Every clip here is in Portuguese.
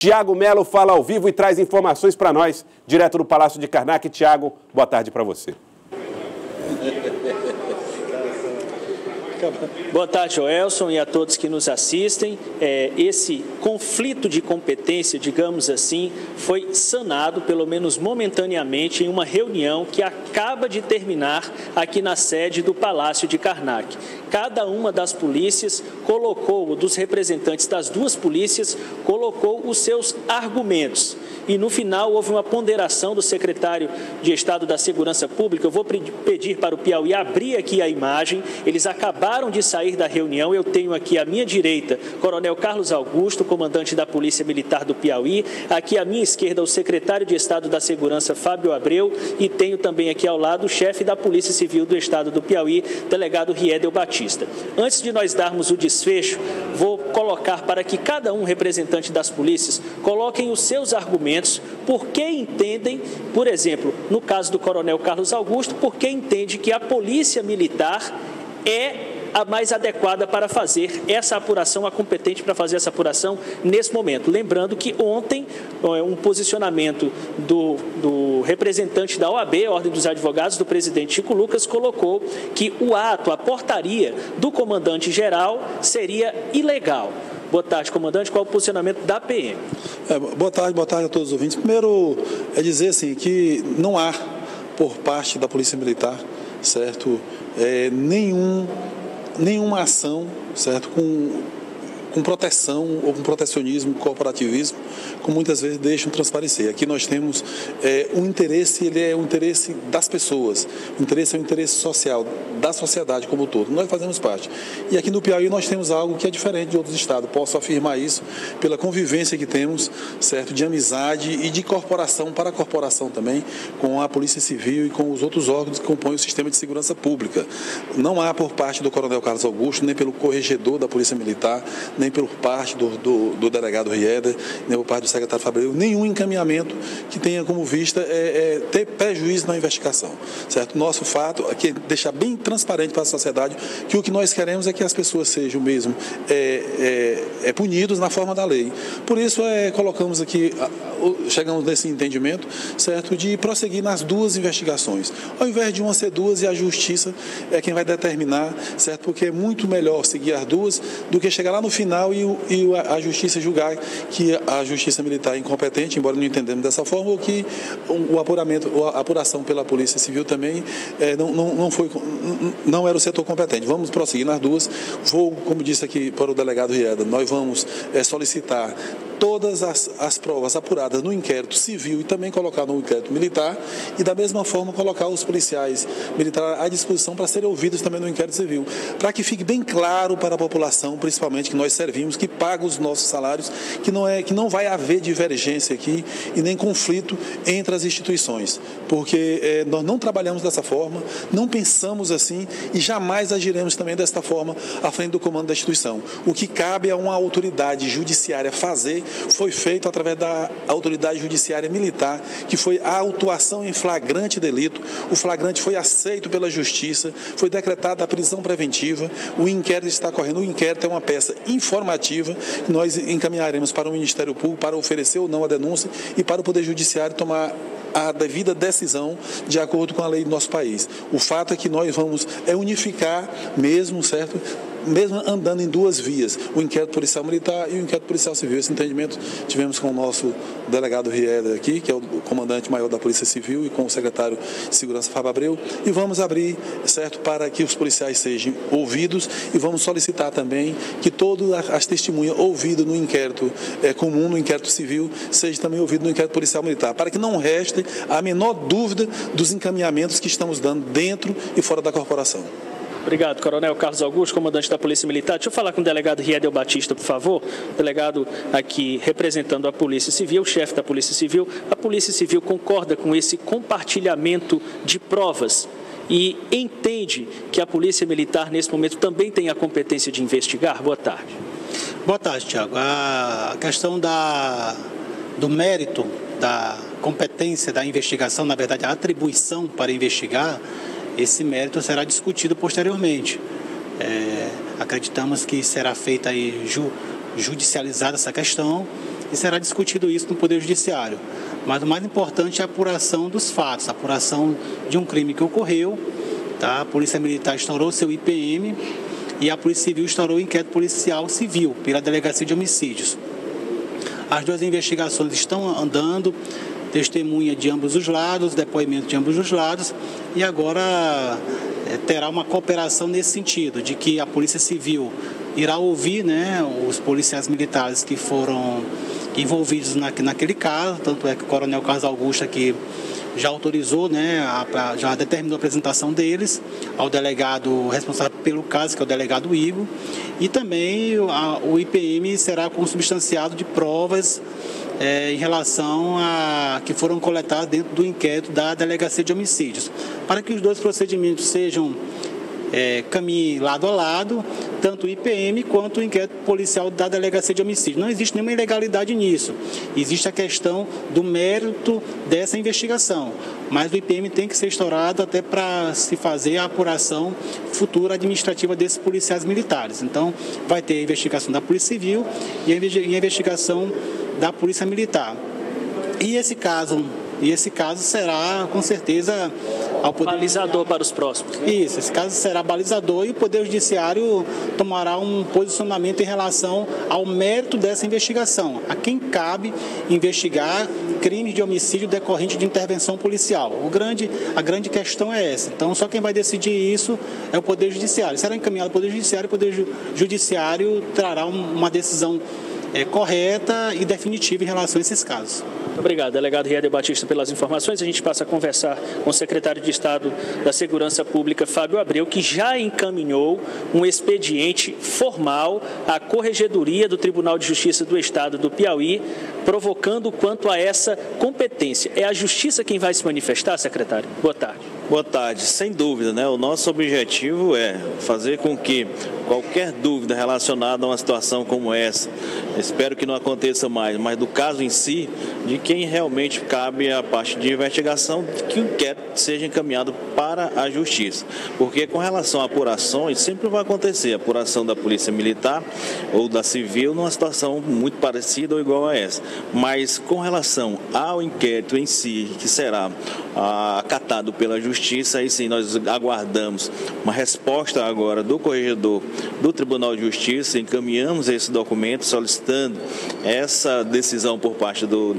Tiago Melo fala ao vivo e traz informações para nós, direto do Palácio de Karnak. Tiago, boa tarde para você. Boa tarde, Joelson, e a todos que nos assistem. Esse conflito de competência, digamos assim, foi sanado, pelo menos momentaneamente, em uma reunião que acaba de terminar aqui na sede do Palácio de Karnak. Cada uma das polícias colocou, dos representantes das duas polícias, colocou os seus argumentos. E no final houve uma ponderação do secretário de Estado da Segurança Pública. Eu vou pedir para o Piauí abrir aqui a imagem. Eles acabaram de sair da reunião. Eu tenho aqui à minha direita Coronel Carlos Augusto, comandante da Polícia Militar do Piauí. Aqui à minha esquerda o secretário de Estado da Segurança, Fábio Abreu. E tenho também aqui ao lado o chefe da Polícia Civil do Estado do Piauí, delegado Riedel Batista. Antes de nós darmos o desfecho, vou colocar para que cada um representante das polícias coloquem os seus argumentos, por que entendem, por exemplo, no caso do Coronel Carlos Augusto, por que entende que a Polícia Militar é a mais adequada para fazer essa apuração, a competente para fazer essa apuração nesse momento. Lembrando que ontem, um posicionamento do representante da OAB, Ordem dos Advogados, do presidente Chico Lucas, colocou que o ato, a portaria do comandante-geral seria ilegal. Boa tarde, comandante. Qual é o posicionamento da PM? Boa tarde a todos os ouvintes. Primeiro, é dizer assim, que não há, por parte da Polícia Militar, certo, nenhuma ação, certo, com proteção ou com protecionismo, corporativismo, como muitas vezes deixam transparecer. Aqui nós temos um interesse, ele é um interesse das pessoas, o interesse é um interesse social, da sociedade como um todo. Nós fazemos parte. E aqui no Piauí nós temos algo que é diferente de outros estados. Posso afirmar isso pela convivência que temos, certo, de amizade e de corporação para corporação também, com a Polícia Civil e com os outros órgãos que compõem o sistema de segurança pública. Não há por parte do Coronel Carlos Augusto, nem pelo corregedor da Polícia Militar, nem por parte do delegado Rieder, nem por parte do secretário Fábio, nenhum encaminhamento que tenha como vista ter prejuízo na investigação, certo? Nosso fato é deixar bem transparente para a sociedade que o que nós queremos é que as pessoas sejam mesmo punidos na forma da lei. Por isso colocamos aqui, chegamos nesse entendimento, certo, de prosseguir nas duas investigações, ao invés de uma ser duas e a justiça é quem vai determinar, certo? Porque é muito melhor seguir as duas do que chegar lá no final e a justiça julgar que a justiça militar é incompetente, embora não entendamos dessa forma, ou que a apuração pela Polícia Civil também não era o setor competente. Vamos prosseguir nas duas. Como disse aqui para o delegado Rieda, nós vamos solicitar todas as provas apuradas no inquérito civil e também colocar no inquérito militar e da mesma forma colocar os policiais militares à disposição para serem ouvidos também no inquérito civil, para que fique bem claro para a população, principalmente que nós servimos, que paga os nossos salários, que não vai haver divergência aqui e nem conflito entre as instituições, porque nós não trabalhamos dessa forma, não pensamos assim e jamais agiremos também desta forma à frente do comando da instituição. O que cabe a uma autoridade judiciária fazer foi feito através da autoridade judiciária militar, que foi a autuação em flagrante delito. O flagrante foi aceito pela justiça, foi decretada a prisão preventiva, o inquérito está correndo. O inquérito é uma peça informativa que nós encaminharemos para o Ministério Público para oferecer ou não a denúncia e para o Poder Judiciário tomar a devida decisão de acordo com a lei do nosso país. O fato é que nós vamos unificar mesmo, certo? Mesmo andando em duas vias, o inquérito policial militar e o inquérito policial civil. Esse entendimento tivemos com o nosso delegado Rieder aqui, que é o comandante maior da Polícia Civil, e com o secretário de Segurança, Fábio Abreu, e vamos abrir, certo, para que os policiais sejam ouvidos e vamos solicitar também que todas as testemunhas ouvidas no inquérito comum, no inquérito civil, sejam também ouvidas no inquérito policial militar, para que não reste a menor dúvida dos encaminhamentos que estamos dando dentro e fora da corporação. Obrigado, Coronel Carlos Augusto, comandante da Polícia Militar. Deixa eu falar com o delegado Riedel Batista, por favor. Delegado aqui representando a Polícia Civil, chefe da Polícia Civil. A Polícia Civil concorda com esse compartilhamento de provas e entende que a Polícia Militar, nesse momento, também tem a competência de investigar? Boa tarde. Boa tarde, Tiago. A questão do mérito, da competência da investigação, na verdade, a atribuição para investigar, esse mérito será discutido posteriormente. Acreditamos que será feita aí judicializada essa questão e será discutido isso no Poder Judiciário. Mas o mais importante é a apuração dos fatos, a apuração de um crime que ocorreu. Tá? A Polícia Militar instaurou seu IPM e a Polícia Civil instaurou o inquérito policial civil pela Delegacia de Homicídios. As duas investigações estão andando, testemunha de ambos os lados, depoimento de ambos os lados, e agora terá uma cooperação nesse sentido, de que a Polícia Civil irá ouvir, né, os policiais militares que foram envolvidos naquele caso, tanto é que o Coronel Carlos Augusto aqui já autorizou, né, já determinou a apresentação deles ao delegado responsável pelo caso, que é o delegado Igor, e também o IPM será consubstanciado de provas em relação a que foram coletadas dentro do inquérito da Delegacia de Homicídios, para que os dois procedimentos sejam caminhem lado a lado, tanto o IPM quanto o inquérito policial da Delegacia de Homicídio. Não existe nenhuma ilegalidade nisso. Existe a questão do mérito dessa investigação, mas o IPM tem que ser instaurado até para se fazer a apuração futura administrativa desses policiais militares. Então, vai ter a investigação da Polícia Civil e a investigação da Polícia Militar. E esse caso será, com certeza, ao Poder balizador para os próximos. Isso, esse caso será balizador e o Poder Judiciário tomará um posicionamento em relação ao mérito dessa investigação, a quem cabe investigar crimes de homicídio decorrente de intervenção policial. A grande questão é essa. Então, só quem vai decidir isso é o Poder Judiciário. Será encaminhado ao Poder Judiciário, o Poder Judiciário trará uma decisão correta e definitiva em relação a esses casos. Muito obrigado, delegado Rieder Batista, pelas informações. A gente passa a conversar com o secretário de Estado da Segurança Pública, Fábio Abreu, que já encaminhou um expediente formal à Corregedoria do Tribunal de Justiça do Estado do Piauí, provocando quanto a essa competência. É a Justiça quem vai se manifestar, secretário? Boa tarde. Boa tarde. Sem dúvida, né? O nosso objetivo é fazer com que qualquer dúvida relacionada a uma situação como essa, espero que não aconteça mais, mas do caso em si, de quem realmente cabe a parte de investigação, que o inquérito seja encaminhado para a Justiça. Porque com relação a apurações, sempre vai acontecer a apuração da Polícia Militar ou da Civil numa situação muito parecida ou igual a essa. Mas com relação ao inquérito em si, que será acatado pela Justiça, aí sim nós aguardamos uma resposta agora do corregedor do Tribunal de Justiça, encaminhamos esse documento solicitando essa decisão por parte do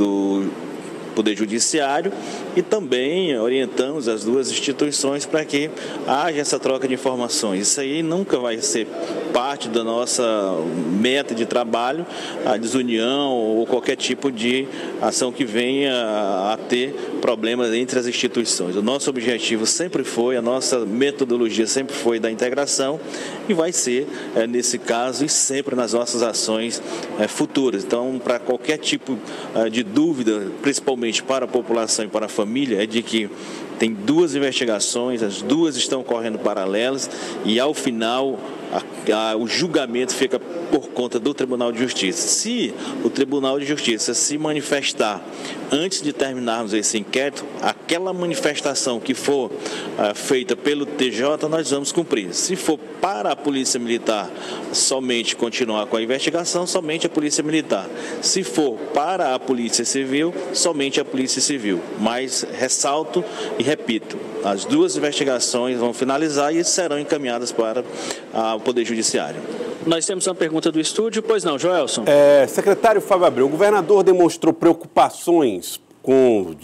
Poder Judiciário e também orientamos as duas instituições para que haja essa troca de informações. Isso aí nunca vai ser parte da nossa meta de trabalho, a desunião ou qualquer tipo de ação que venha a ter problemas entre as instituições. O nosso objetivo sempre foi, a nossa metodologia sempre foi da integração e vai ser nesse caso e sempre nas nossas ações futuras. Então, para qualquer tipo de dúvida, principalmente para a população e para a família, é de que tem duas investigações, as duas estão correndo paralelas e ao final o julgamento fica por conta do Tribunal de Justiça. Se o Tribunal de Justiça se manifestar antes de terminarmos esse inquérito, aquela manifestação que for feita pelo TJ, nós vamos cumprir. Se for para a Polícia Militar somente continuar com a investigação, somente a Polícia Militar. Se for para a Polícia Civil, somente a Polícia Civil. Mas ressalto e repito, as duas investigações vão finalizar e serão encaminhadas para o Poder Judiciário. Nós temos uma pergunta do estúdio, pois não, Joelson? Secretário Fábio Abreu, o governador demonstrou preocupações com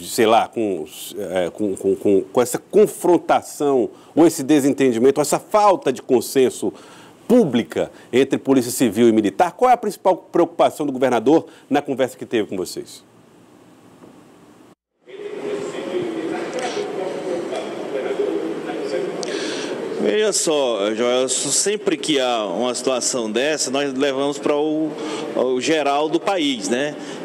essa confrontação, ou esse desentendimento, essa falta de consenso pública entre Polícia Civil e Militar. Qual é a principal preocupação do governador na conversa que teve com vocês? Veja só, Joel, sempre que há uma situação dessa, nós levamos para o geral do país, né?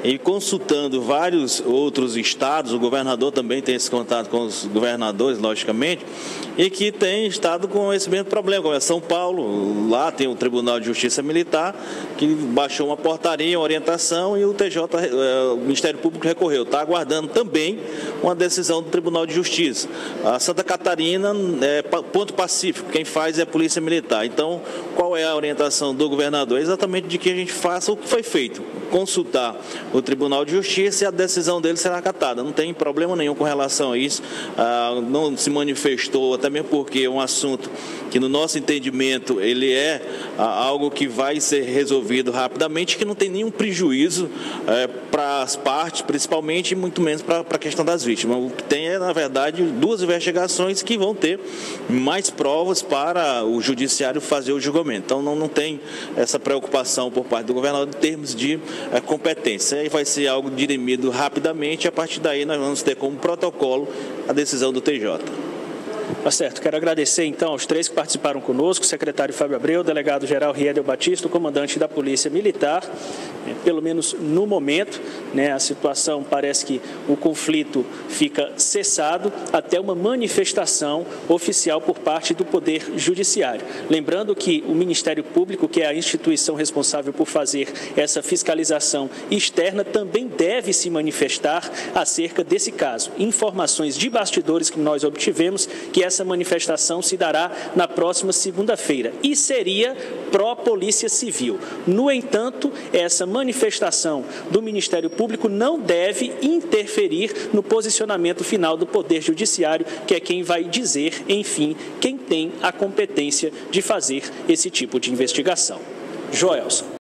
e consultando vários outros estados, o governador também tem esse contato com os governadores, logicamente, e que tem estado com esse mesmo problema, como é São Paulo, lá tem o Tribunal de Justiça Militar, que baixou uma portaria, uma orientação, e o o Ministério Público recorreu. Está aguardando também uma decisão do Tribunal de Justiça. A Santa Catarina é ponto pacífico, quem faz é a Polícia Militar. Então, qual é a orientação do governador? É exatamente de que a gente faça o que foi feito, consultar o Tribunal de Justiça e a decisão dele será acatada. Não tem problema nenhum com relação a isso, não se manifestou, até mesmo porque é um assunto que, no nosso entendimento, ele é algo que vai ser resolvido rapidamente, que não tem nenhum prejuízo para as partes, principalmente, e muito menos para a questão das vítimas. O que tem é, na verdade, 2 investigações que vão ter mais provas para o judiciário fazer o julgamento. Então, não tem essa preocupação por parte do governador em termos de competência. Aí vai ser algo dirimido rapidamente, e a partir daí nós vamos ter como protocolo a decisão do TJ. Tá certo. Quero agradecer, então, aos 3 que participaram conosco, o secretário Fábio Abreu, o delegado-geral Riedel Batista, o comandante da Polícia Militar. Pelo menos no momento, a situação parece que o conflito fica cessado até uma manifestação oficial por parte do Poder Judiciário. Lembrando que o Ministério Público, que é a instituição responsável por fazer essa fiscalização externa, também deve se manifestar acerca desse caso. Informações de bastidores que nós obtivemos que essa manifestação se dará na próxima segunda-feira e seria pró-Polícia Civil. No entanto, essa manifestação do Ministério Público não deve interferir no posicionamento final do Poder Judiciário, que é quem vai dizer, enfim, quem tem a competência de fazer esse tipo de investigação. Joelson.